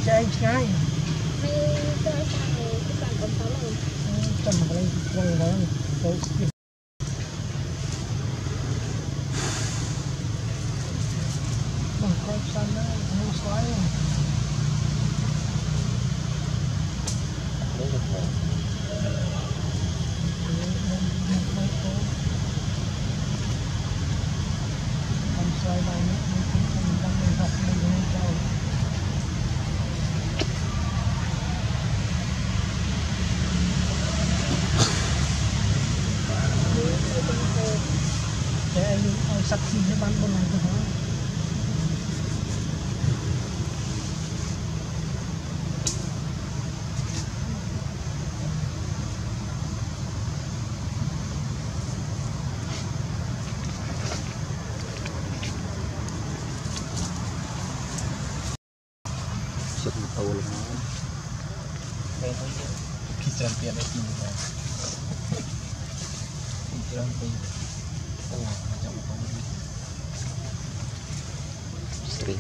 chạy ngay hay cái sản phẩm đó là cầm cái quăng đó tôi bằng con xanh đó mua xoáy xoay này mình đang mình học mình không trâu để anh sắp xỉ cái bán con này cho nó sụt một tàu luôn đây thôi khi xem tiền này tìm rồi xem tiền ồ trong con đi street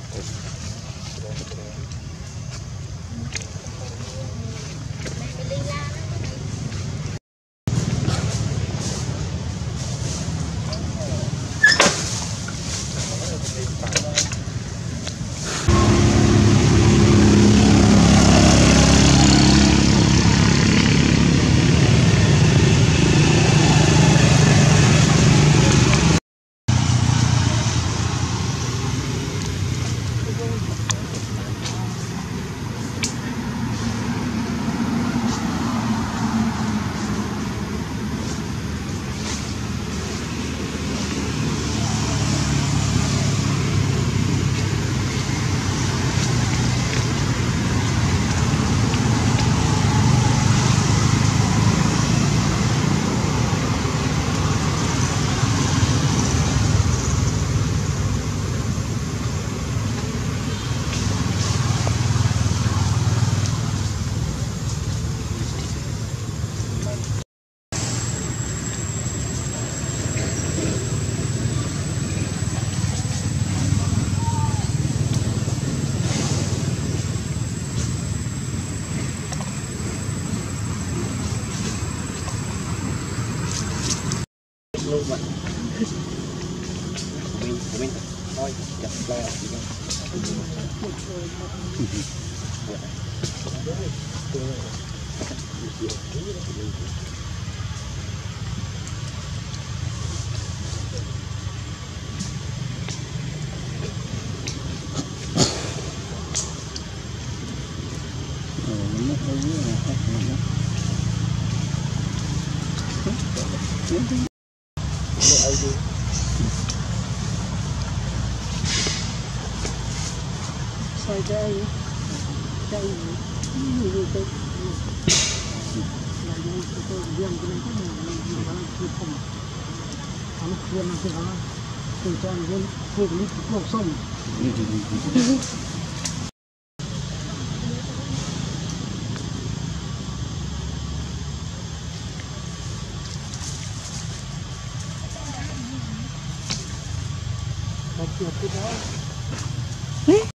luôn vậy của mình thôi chặt lo gì đâu xoay đây đây như tôi là như tôi riêng cái này cái này là cái phòng nó khuyên là cái đó tôi cho nó tôi cũng lột xong Hãy subscribe cho kênh Ghiền Mì Gõ để không bỏ lỡ những video hấp dẫn.